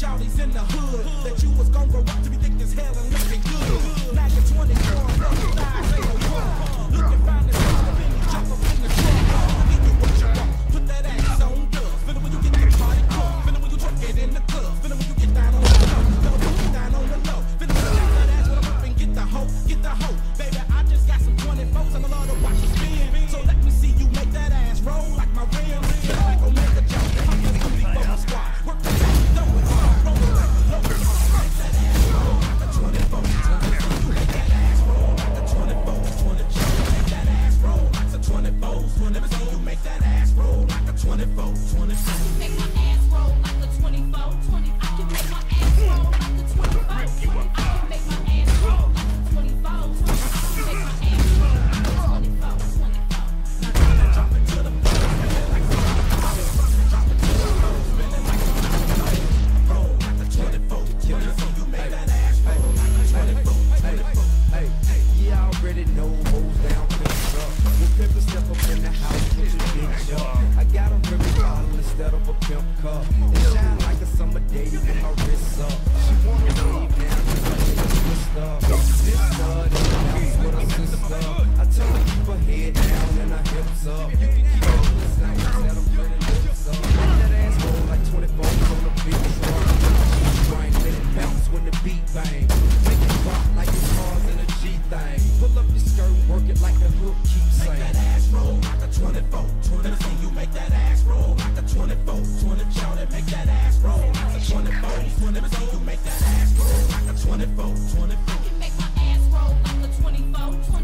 shawty's in the hood that you was gon' grow up to be thick as hell and looking good. Now you're 24, those thighs ain't no wrong. Looking fine as hell, then you jump up in the trunk. Give you what you want, put that ass on dubs. Feel it when you get the party crunk, feel it when you drunk it in the club, feel it when you get down on the low, feel it when you get down on the low. Feel it when you get that ass when I'm up and get the hoe, baby. I just got some 24s, I'm a lot to watch you spin. So let me see you make that ass roll like my rim. Feel like Omega Joe, I'm just gonna be for my squad. Work the top, throw it hard, roll it like a low. Make that ass roll like a 24. Make that ass roll like a 24. 20 make that ass roll like a 24. Let me see you make that ass roll like a 24. 20 I can make my ass roll like a 24. I can make my ass roll like a 24. I can make my ass roll like a 24. I can make my ass roll like a 24. drop it to the floor, drop it to the floor, spinning like a roll like a 24. Let me see you make that ass roll like a 24. Hey, you already know hoes down, pimped up. When pimpin' step up in the house, put your bitch up. I got a ribbon bottle instead of a pimp cup. It shine like a summer day with my wrists up. She wanna wave now, cause her nigga twist up. This stud in the house with her sister. I tell her keep her head down and her hips up. You can keep her to the side, set them pretty lips up. Make that ass roll like 24s on the big truck. Drink, let it bounce when the beat bang. Make it rock like it's cars in a G-thing. Pull up your skirt, work it like the hook keeps saying. Make that ass roll like a 24. Let me see you make that ass roll like a 24. 20 shawty, make that ass roll like a 24. Let me see you make that ass roll like a 24. 24. I can make my ass roll like a 24.